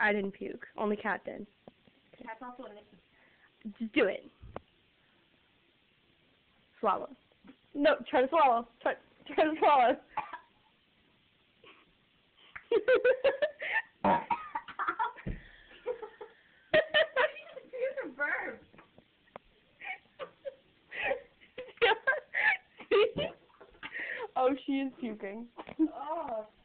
I didn't puke. Only Cat did. Cat's also a Nikki. Just do it. Swallow. No, try to swallow. Try to swallow. It's a verb. Oh, she is puking. Oh.